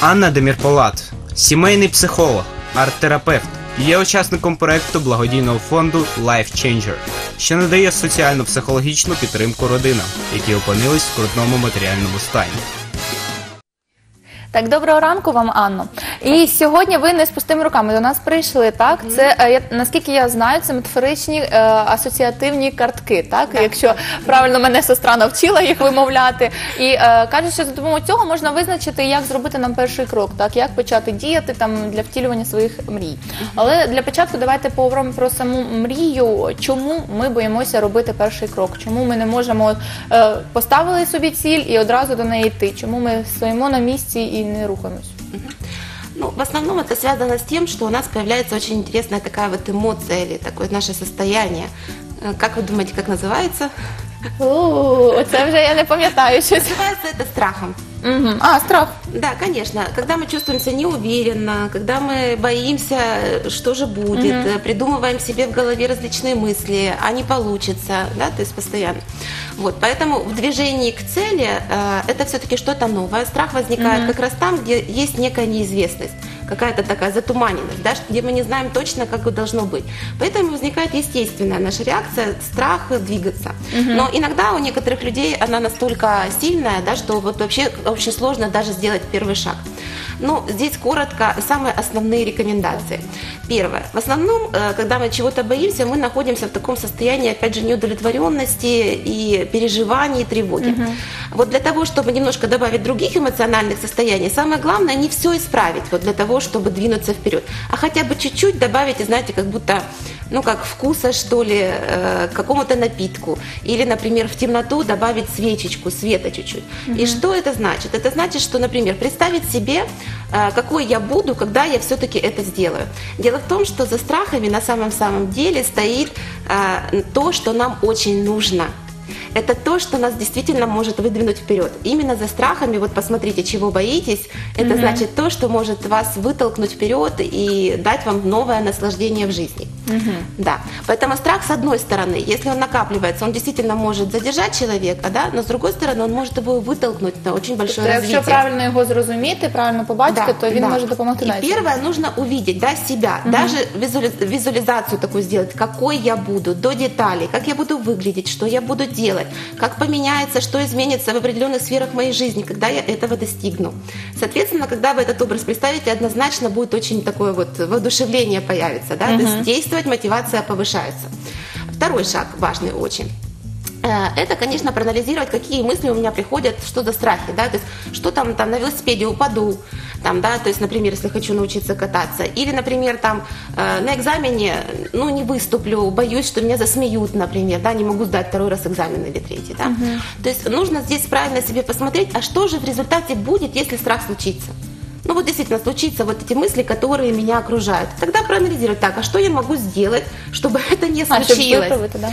Анна Демірполат, сімейний психолог, арт-терапевт, є учасником проекту благодійного фонду Life Changer, що надає соціально-психологічну підтримку родинам, які опинились в скрутному матеріальному стані. Так, доброго ранку вам, Анно. І сьогодні ви не з пустими руками до нас прийшли, так? Це, наскільки я знаю, це метафоричні асоціативні картки, так? Якщо правильно мене сестра навчила їх вимовляти. І кажуть, що за допомогою цього можна визначити, як зробити нам перший крок, так? Як почати діяти там для втілювання своїх мрій. Але для початку давайте поговоримо про саму мрію. Чому ми боїмося робити перший крок? Чому ми не можемо поставили собі ціль і одразу до неї йти? Чому ми стоїмо на місці і не рухаемся? Ну, в основном это связано с тем, что у нас появляется очень интересная такая вот эмоция или такое наше состояние. Как вы думаете, как называется? Це вже я не пам'ятаю щось. Называется это страхом. А, страх. Да, конечно. Когда мы чувствуем себя неуверенно, когда мы боимся, что же будет, придумываем себе в голове различные мысли, а не получится, да, то есть постоянно. Вот, поэтому в движении к цели это все-таки что-то новое. Страх возникает как раз там, где есть некая неизвестность, какая-то такая затуманенность, да, где мы не знаем точно, как должно быть. Поэтому возникает естественная наша реакция, страх двигаться. Но иногда у некоторых людей она настолько сильная, да, что вот вообще очень сложно даже сделать первый шаг. Ну, здесь коротко самые основные рекомендации. Первое. В основном, когда мы чего-то боимся, мы находимся в таком состоянии, опять же, неудовлетворенности и переживаний, и тревоги. Вот для того, чтобы немножко добавить других эмоциональных состояний, самое главное не все исправить, вот для того, чтобы двинуться вперед, а хотя бы чуть-чуть добавить, знаете, как будто, ну, как вкуса, что ли, к какому-то напитку. Или, например, в темноту добавить свечечку, света чуть-чуть. И что это значит? Это значит, что, например, представить себе, какой я буду, когда я все-таки это сделаю. Дело в том, что за страхами на самом деле стоит то, что нам очень нужно. Это то, что нас действительно может выдвинуть вперед. Именно за страхами, вот посмотрите, чего боитесь, это значит то, что может вас вытолкнуть вперед и дать вам новое наслаждение в жизни. Да. Поэтому страх, с одной стороны, если он накапливается, он действительно может задержать человека, да, но с другой стороны, он может его вытолкнуть на очень большое развитие. Якщо правильно його зрозуміти, правильно побачити, то він може допомогти. И первое, нужно увидеть, да, себя, даже визуализацию такую сделать, какой я буду, до деталей, как я буду выглядеть, что я буду делать, как поменяется, что изменится в определенных сферах моей жизни, когда я этого достигну. Соответственно, когда вы этот образ представите, однозначно будет очень такое вот воодушевление появится, да, то есть действовать, мотивация повышается. Второй шаг важный очень. Это, конечно, проанализировать, какие мысли у меня приходят, что за страхи, да, то есть что там на велосипеде упаду, там, да, то есть, например, если хочу научиться кататься, или, например, там на экзамене, ну, не выступлю, боюсь, что меня засмеют, например, да, не могу сдать второй раз экзамен или третий, да, то есть нужно здесь правильно себе посмотреть, а что же в результате будет, если страх случится. Ну вот действительно случится вот эти мысли, которые меня окружают. Тогда проанализировать, так, а что я могу сделать, чтобы это не случилось?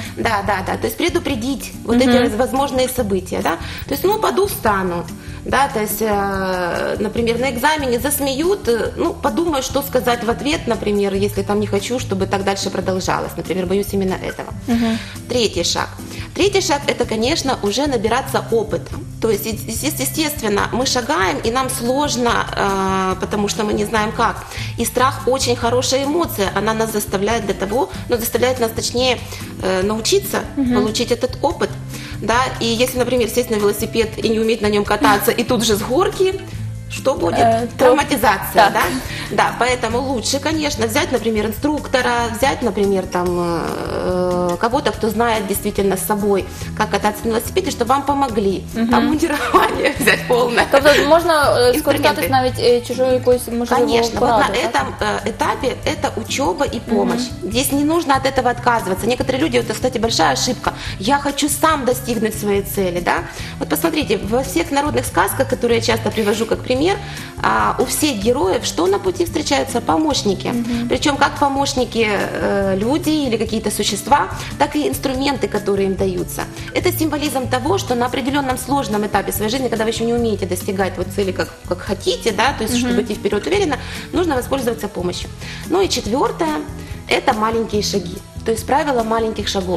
Да. То есть предупредить вот эти возможные события, да. То есть, ну, упаду, встану, да, то есть, например, на экзамене засмеют, ну, подумаю, что сказать в ответ, например, если там не хочу, чтобы так дальше продолжалось, например, боюсь именно этого. Третий шаг. Третий шаг – это, конечно, уже набираться опыта. То есть, естественно, мы шагаем, и нам сложно, потому что мы не знаем как. И страх – очень хорошая эмоция, она нас заставляет для того, ну, заставляет нас, точнее, научиться получить этот опыт. Да? И если, например, сесть на велосипед и не уметь на нем кататься, и тут же с горки, что будет? Травматизация, да? Да, поэтому лучше, конечно, взять, например, инструктора, взять, например, там, кого-то, кто знает действительно с собой, как кататься на велосипеде, чтобы вам помогли. Обмундирование взять полное. Тобто можна скористатись навіть чужою якоюсь можливою Конечно, порадою, вот на этом этапе это учеба и помощь. Здесь не нужно от этого отказываться. Некоторые люди, это, кстати, большая ошибка. Я хочу сам достигнуть своей цели, да? Вот посмотрите, во всех народных сказках, которые я часто привожу как пример, у всех героев что на пути встречаются? Помощники. Причем как помощники люди или какие-то существа, так и инструменты, которые им даются. Это символизм того, что на определенном сложном этапе своей жизни, когда вы еще не умеете достигать вот цели как хотите, да, то есть чтобы идти вперед уверенно, нужно воспользоваться помощью. Ну и четвертое – это маленькие шаги. То есть правило маленьких шагов.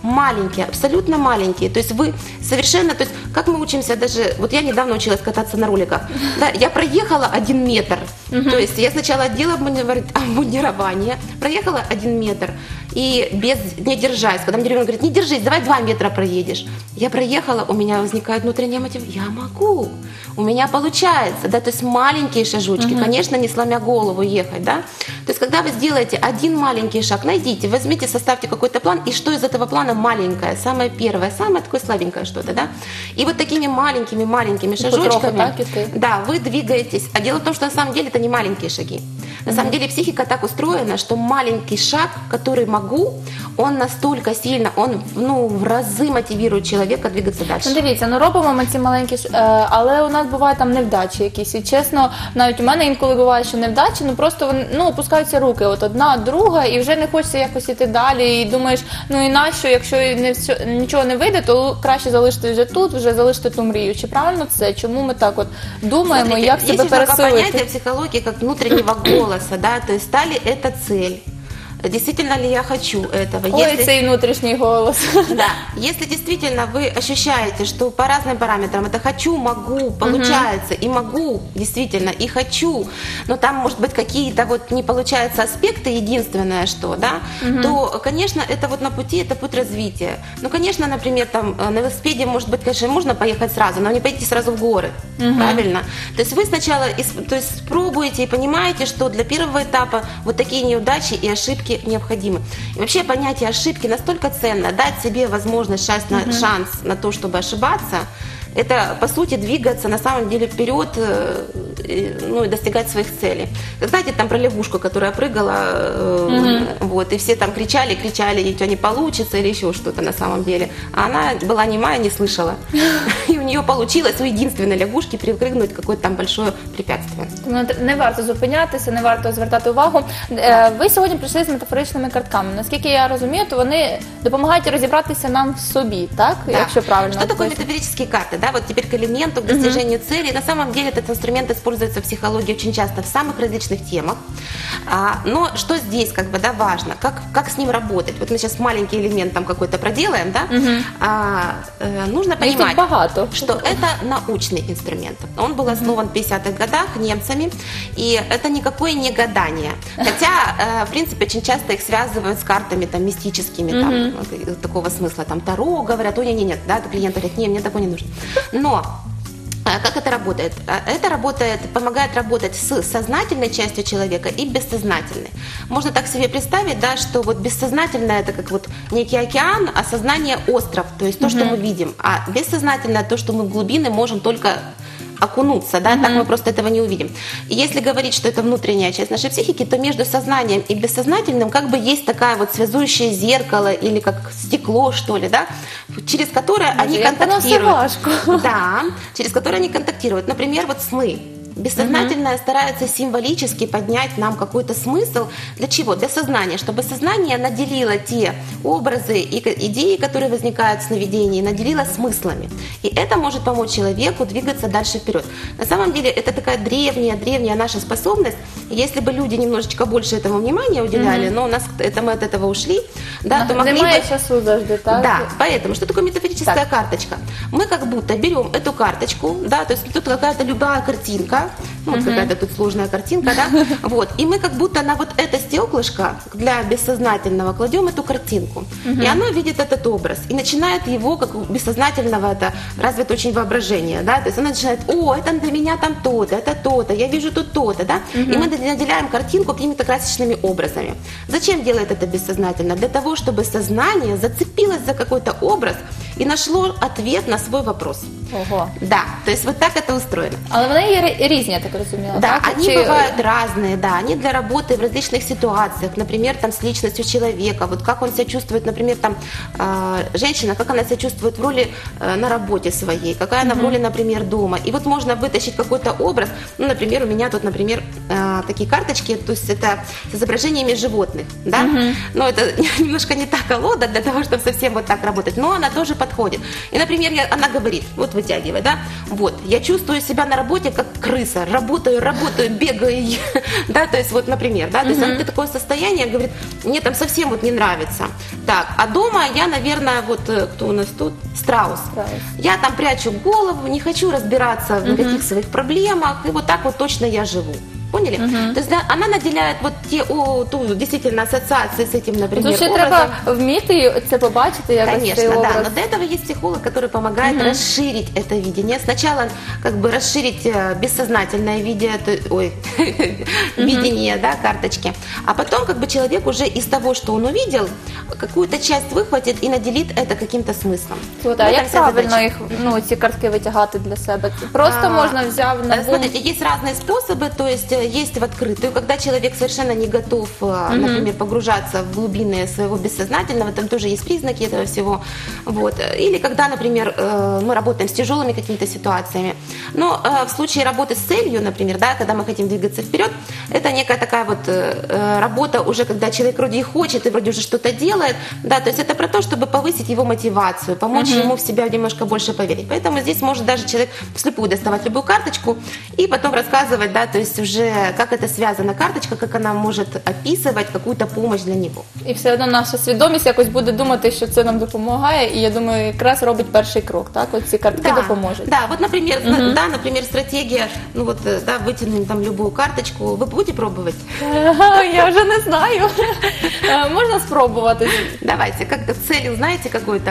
маленькие, абсолютно маленькие. То есть вы совершенно, то есть как мы учимся даже, вот я недавно училась кататься на роликах, да, я проехала 1 метр, то есть я сначала одела обмундирование, проехала 1 метр, и не держась, когда мне ребенок говорит, не держись, давай 2 метра проедешь. Я проехала, у меня возникает внутренняя мотивация, я могу, у меня получается, да, то есть маленькие шажочки, конечно, не сломя голову ехать, да. То есть когда вы сделаете 1 маленький шаг, найдите, возьмите, составьте какой-то план, и что из этого плана маленькое, самое первое, самое такое слабенькое что-то, да. И вот такими маленькими шажочками, так, да, вы двигаетесь. А дело в том, что на самом деле это не маленькие шаги. На самом деле психика так устроена, что маленький шаг, который могу, он настолько сильно, он в рази мотивує чоловіка двигатися далі. Ну, дивіться, робимо ми ці маленькі, але у нас бувають там невдачі якісь. І чесно, навіть у мене інколи буває, що невдачі, просто опускаються руки, от одна, друга, і вже не хочеться якось іти далі. І думаєш, і нащо, якщо нічого не вийде, то краще залишити вже тут, вже залишити ту мрію. Чи правильно це? Чому ми так от думаємо, Смотрите, як себе пересилити? Есть понятие психологии как внутреннего голоса, да, то есть стали это цель. Действительно ли я хочу этого? Ой, цей внутрішній голос. Да, если действительно вы ощущаете, что по разным параметрам это хочу, могу, получается, и могу, действительно, и хочу, но там, может быть, какие-то вот не получаются аспекты, единственное что, да, то, конечно, это вот на пути, это путь развития. Ну, конечно, например, там на велосипеде, может быть, конечно, можно поехать сразу, но не поедете сразу в горы, правильно? То есть вы сначала пробуете и понимаете, что для первого этапа вот такие неудачи и ошибки необходимы. И вообще понятие ошибки настолько ценно, дать себе возможность, шанс на то, чтобы ошибаться, это, по сути, двигаться на самом деле вперед, и достигать своих целей. Знаете, там про лягушку, которая прыгала, вот, и все там кричали, и у тебя не получится, или еще что-то на самом деле. А она была немая, не слышала. И у нее получилось у единственной лягушки перепрыгнуть какое-то там большое препятствие. Не варто зупинятися, не варто звертати увагу. Ви сьогодні прийшли з метафоричними картками. Наскільки я розумію, то вони допомагають розібратися нам в собі, так? Да. Якщо правильно. Что такое метафорические карты? Да, вот теперь к элементу, к достижению цели. На самом деле этот инструмент используется в психологии очень часто в самых различных темах. Но что здесь важно? Как с ним работать? Вот мы сейчас маленький элемент там какой-то проделаем, да? Нужно понимать, что это научный инструмент. Он был основан в 50-х годах немцами, и это никакое не гадание. Хотя, в принципе, очень часто их связывают с картами там, мистическими, там, такого смысла, там, Таро, говорят, ой, нет, да, клиент говорит, не, мне такое не нужно. Но как это работает? Это помогает работать с сознательной частью человека и бессознательной. Можно так себе представить, да, что вот бессознательное это как вот некий океан, а сознание остров, то есть то, что мы видим, а бессознательное то, что мы в глубины можем только окунуться, да, так мы просто этого не увидим. И если говорить, что это внутренняя часть нашей психики, то между сознанием и бессознательным как бы есть такая вот связующее зеркало или как стекло, что ли, да, через которое они контактируют. Да, через которое они контактируют. Например, вот сны. Бессознательное старается символически поднять нам какой-то смысл. Для чего? Для сознания. Чтобы сознание наделило те образы и идеи, которые возникают в сновидении, наделило смыслами. И это может помочь человеку двигаться дальше вперед. На самом деле это такая древняя наша способность. Если бы люди немножечко больше этому внимания уделяли, но мы от этого ушли, да, то могли бы... часу завжди, так? Да, поэтому что такое метафорическая карточка? Мы как будто берем эту карточку, да, то есть тут какая-то любая картинка, вот какая-то тут сложная картинка, да, вот, и мы как будто на вот это стеклышко для бессознательного кладем эту картинку, и оно видит этот образ, и начинает его, как у бессознательного, это развито очень воображение, да, то есть оно начинает, это для меня там то-то, это то-то, я вижу тут то-то, да, и мы наделяем картинку какими-то красочными образами. Зачем делает это бессознательно? Для того, чтобы сознание зацепилось за какой-то образ и нашло ответ на свой вопрос. Ого. Да, то есть вот так это устроено. Але вони є різні, я так розумію. Да, так? они бывают разные, да, они для работы в различных ситуациях, например, там с личностью человека, вот как он себя чувствует, например, там женщина, как она себя чувствует в роли на работе своей, какая она в роли, например, дома. И вот можно вытащить какой-то образ, ну, например, у меня тут, например, такие карточки, то есть это с изображениями животных, да, но это немножко не та колода для того, чтобы совсем вот так работать, но она тоже подходит. И, например, она говорит, вот вытягивать, да, вот, я чувствую себя на работе как крыса, работаю, бегаю, да, то есть вот, например, да, то есть это такое состояние, говорит, мне там совсем вот не нравится. Так, а дома я, наверное, вот, кто у нас тут? Страус. Я там прячу голову, не хочу разбираться в никаких своих проблемах, и вот так вот точно я живу. Поняли? То есть да, она наделяет вот ту действительно ассоциации с этим, например, Тут ще образом. треба вміти це побачити, якось цей Конечно, да, образ. но для этого есть психолог, который помогает расширить это видение. Сначала как бы расширить бессознательное видение, да, карточки, а потом как бы человек уже из того, что он увидел, какую-то часть выхватит и наделит это каким-то смыслом. От, В а этом як вся правильно задача. їх, ці картки витягати для себе? Просто можна взяв на бум. Смотрите, есть разные способы, то есть есть в открытую, когда человек совершенно не готов, например, погружаться в глубины своего бессознательного, там тоже есть признаки этого всего, вот. Или когда, например, мы работаем с тяжелыми какими-то ситуациями, но в случае работы с целью, например, да, когда мы хотим двигаться вперед, это некая такая вот работа уже, когда человек вроде и хочет, и вроде уже что-то делает, да, то есть это про то, чтобы повысить его мотивацию, помочь ему в себя немножко больше поверить. Поэтому здесь может даже человек вслепую доставать любую карточку и потом рассказывать, да, то есть уже как это связана карточка, как она может описывать какую-то помощь для него. І все одно наша свідомість якось буде думати, що це нам допомагає, і я думаю, якраз робить перший крок, так? От ці картки допоможуть. Да, вот, например, да, например, стратегия, ну вот, да, вытянем там любую карточку. Вы будете пробовать? Я вже не знаю. Можна спробувати. Давайте, как целью знаете какой-то?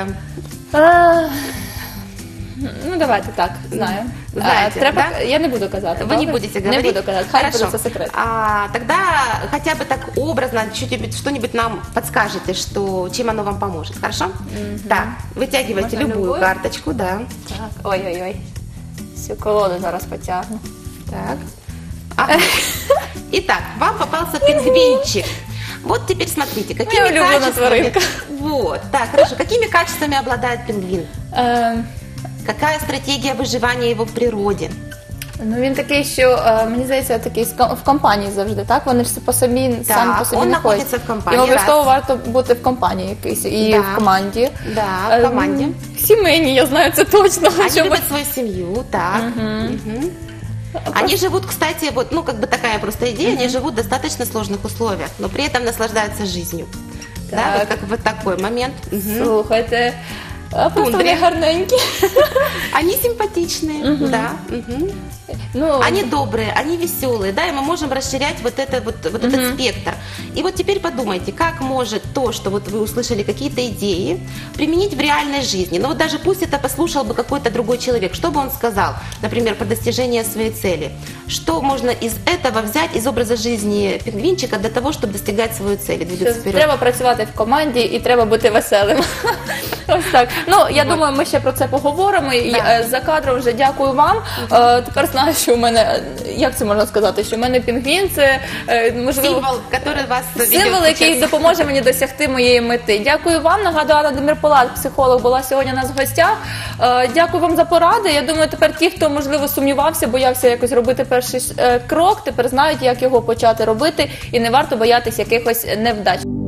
Ну, давайте так, знаю. Знаете, Треба, да? я не буду казати. Вы не добре? будете говорить? Не буду казати, хай Хорошо. буде це секрет. Тогда хотя бы так образно что-нибудь нам подскажете, чем оно вам поможет, хорошо? Так, вытягивайте Можно любую любую? карточку, да. Так, ой-ой-ой. Всю колоду зараз потягну. Так. Ага. Итак, вам попался пингвинчик. Вот теперь смотрите, какими Моя улюблена качествами... тваринка. Вот, так, хорошо. Какими качествами обладает пингвин? Какая стратегия выживания его в природе? Ну він такий, що мені здається, такий в компанії завжди, так? Вони ж самі по собі он не ходять. находится в компании, І обов'язково раз. варто бути в компанії якійсь і Да. в команді. Да, в команде. Сімейні, я знаю це точно. Они Що ми- любят свою семью, так. Мгм. Они живут, кстати, вот, ну, как бы такая просто идея, они живут в достаточно сложных условиях, но при этом наслаждаются жизнью. Да, Так. вот как бы такой момент. Мгм. Слухайте, просто Тундрі. вони гарненькі. Они симпатичные, да. Мгм. Ну, Они добрые, они веселые, да, и мы можем расширять вот этот спектр. И вот теперь подумайте, как может то, что вот вы услышали какие-то идеи, применить в реальной жизни. Ну вот даже пусть это послушал бы какой-то другой человек, что бы он сказал, например, про достижение своей цели. Что можно из этого взять, из образа жизни пингвинчика для того, чтобы достигать свою цель, и двигаться що вперед? треба працювати в команді і треба бути веселим. Ось так. Ну, я думаю, ми ще про це поговоримо. І Да. за кадром вже дякую вам. Тепер знаю, що у мене, як це можна сказати, що у мене пінгвін, це можливо Символ, который вас ведет символ, який сейчас. допоможе мені досягти моєї мети. Дякую вам. Нагадую, Анна Демірполат, психолог, була сьогодні у нас в гостях. Дякую вам за поради. Я думаю, тепер ті, хто, можливо, сумнівався, боявся якось робити перший крок, тепер знають, як його почати робити, і не варто боятися якихось невдач.